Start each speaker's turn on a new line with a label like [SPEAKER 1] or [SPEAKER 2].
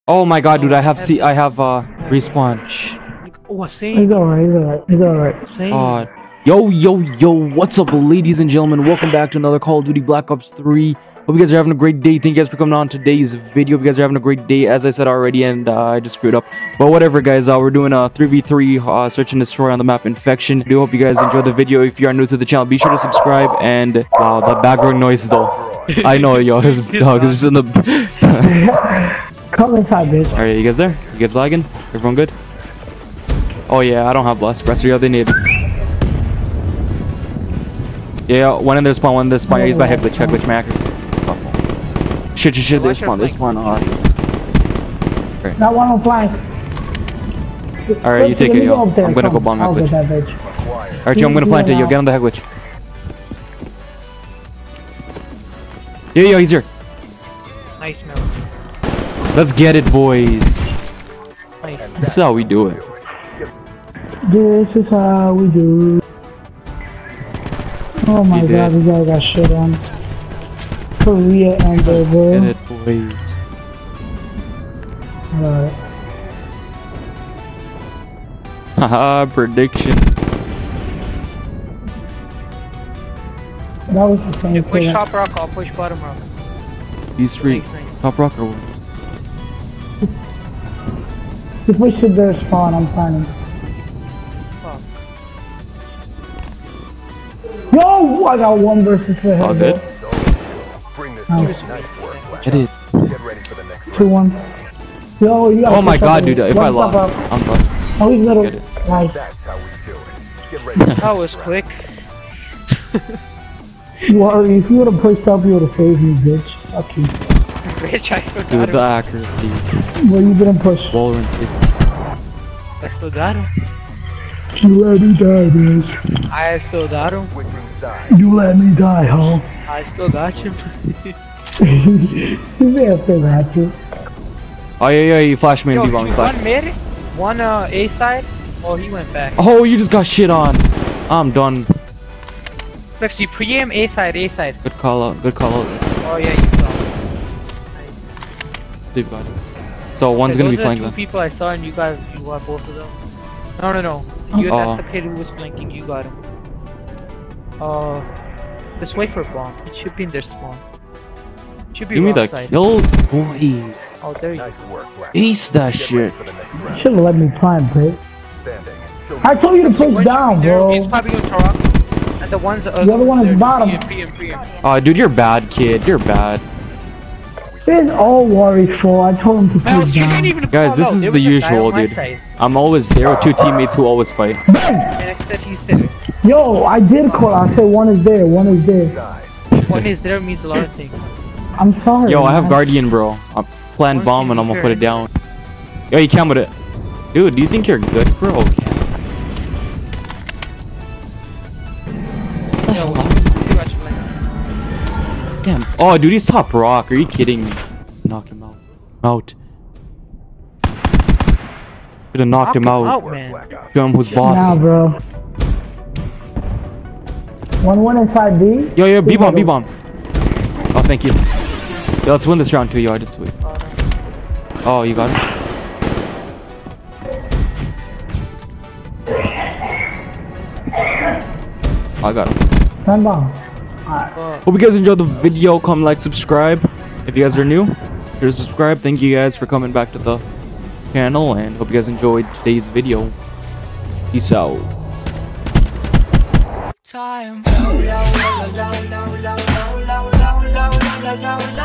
[SPEAKER 1] Oh my god, dude, I have respawn.
[SPEAKER 2] Oh, same.
[SPEAKER 3] He's alright, he's alright.
[SPEAKER 2] Same.
[SPEAKER 1] Yo, what's up, ladies and gentlemen? Welcome back to another Call of Duty Black Ops 3. Hope you guys are having a great day. Thank you guys for coming on today's video. Hope you guys are having a great day, as I said already, and I just screwed up. But whatever, guys, we're doing a 3v3 search and destroy on the map Infection. I do hope you guys enjoyed the video. If you are new to the channel, be sure to subscribe. And wow, that background noise though. I know, yo, his dog is just in the...
[SPEAKER 3] Come inside, bitch.
[SPEAKER 1] Alright, you guys there? You guys lagging? Everyone good? Oh yeah, I don't have blast. Rest of you, they need. Yeah, one in their spawn, one in their spawn. Yeah, he's by head glitch, my accuracy. Shit, they spawn. Alright.
[SPEAKER 3] That one on flank.
[SPEAKER 1] Alright, you take it, yo. I'm gonna go bomb that glitch. Alright, yo, I'm gonna plant it, yo. Get on the head glitch. Yeah, he's here.
[SPEAKER 2] Nice, man.
[SPEAKER 1] Let's get it, boys.
[SPEAKER 2] Nice.
[SPEAKER 1] This is how we do it.
[SPEAKER 3] This is how we do. Oh my god, this guy got shit on. Korea and bro.
[SPEAKER 1] Get it, boys.
[SPEAKER 3] Alright.
[SPEAKER 1] Haha, prediction.
[SPEAKER 3] That was the same
[SPEAKER 2] You push
[SPEAKER 3] thing.
[SPEAKER 2] top rock, I'll push bottom rock.
[SPEAKER 1] These three.
[SPEAKER 2] Nice.
[SPEAKER 1] Top rock or what?
[SPEAKER 3] If we should their spawn, I'm planning.
[SPEAKER 2] Fuck.
[SPEAKER 3] Yo! I got one versus the head.
[SPEAKER 1] All good. Get it.
[SPEAKER 3] 2-1. Yo, you gotta
[SPEAKER 1] Oh my
[SPEAKER 3] push
[SPEAKER 1] god,
[SPEAKER 3] up
[SPEAKER 1] dude, if I lost, I'm done.
[SPEAKER 3] Oh, he's little.
[SPEAKER 1] Get it.
[SPEAKER 3] Nice.
[SPEAKER 2] That was quick.
[SPEAKER 3] You are, if you would have pushed up, you would have saved me, bitch. Fuck you.
[SPEAKER 2] Bitch, I still
[SPEAKER 1] Dude,
[SPEAKER 2] got
[SPEAKER 1] the
[SPEAKER 2] him.
[SPEAKER 1] accuracy.
[SPEAKER 3] Well, you didn't push.
[SPEAKER 1] Valorant.
[SPEAKER 2] I still got him.
[SPEAKER 3] You let me die, bitch.
[SPEAKER 2] I still got him.
[SPEAKER 3] You let me die, huh?
[SPEAKER 2] I still got you.
[SPEAKER 3] You may have to have to.
[SPEAKER 1] Oh yeah, you flashed me and
[SPEAKER 2] Yo,
[SPEAKER 1] B-bomb, you
[SPEAKER 2] one
[SPEAKER 1] flashed.
[SPEAKER 2] mid, one A side. Oh, he went back.
[SPEAKER 1] Oh, you just got shit on. I'm done.
[SPEAKER 2] Flex, you pre-aim A side.
[SPEAKER 1] Good call out.
[SPEAKER 2] Oh yeah, you saw. Nice.
[SPEAKER 1] Dude, got it. So one's gonna be flanking.
[SPEAKER 2] Those are two people I saw, and you got both of them. No. That's the kid who was flanking. You got him. Just wait for a bomb. It should be in their spawn. Should be
[SPEAKER 1] Give me the
[SPEAKER 2] side.
[SPEAKER 1] kills, boys.
[SPEAKER 2] Oh, there you go.
[SPEAKER 1] Ace that shit.
[SPEAKER 3] Should have let me climb, bitch. I told you to push down, bro.
[SPEAKER 2] He's probably going to rock. And the ones
[SPEAKER 3] The other one is bottom.
[SPEAKER 2] Pre-aim.
[SPEAKER 1] Oh, dude, you're bad, kid. You're bad.
[SPEAKER 3] It's all Warriors' fault. I told him to
[SPEAKER 2] Mouse,
[SPEAKER 3] push
[SPEAKER 2] you
[SPEAKER 3] down.
[SPEAKER 2] didn't even
[SPEAKER 1] Guys,
[SPEAKER 2] call
[SPEAKER 1] this
[SPEAKER 2] out.
[SPEAKER 1] is
[SPEAKER 2] There
[SPEAKER 1] the
[SPEAKER 2] was a guy
[SPEAKER 1] usual,
[SPEAKER 2] on my
[SPEAKER 1] dude.
[SPEAKER 2] side.
[SPEAKER 1] I'm always there with two teammates who always fight.
[SPEAKER 2] And I said he said it.
[SPEAKER 3] Yo, I did call. I said one is there. One is there.
[SPEAKER 2] One is there means a lot of things.
[SPEAKER 3] I'm sorry.
[SPEAKER 1] Yo, I have
[SPEAKER 3] man.
[SPEAKER 1] Guardian, bro. I'm playing bomb and I'm gonna put it down. Yo, you cam with it. Dude, do you think you're good, bro?
[SPEAKER 2] Yo,
[SPEAKER 1] Damn. Oh, dude, he's top rock. Are you kidding me? Knock him out. Should've knocked him out.
[SPEAKER 2] man.
[SPEAKER 1] Show him who's boss.
[SPEAKER 3] Nah, bro. 1-1 inside B.
[SPEAKER 1] Yo, B-bomb. Oh, thank you. Yo, let's win this round too, yo. I just wasted. Oh, you got it? I got him.
[SPEAKER 3] Stand bomb.
[SPEAKER 1] Hope you guys enjoyed the video. Comment, like, subscribe. If you guys are new, sure to subscribe. Thank you guys for coming back to the channel, and hope you guys enjoyed today's video. Peace out.
[SPEAKER 4] Time.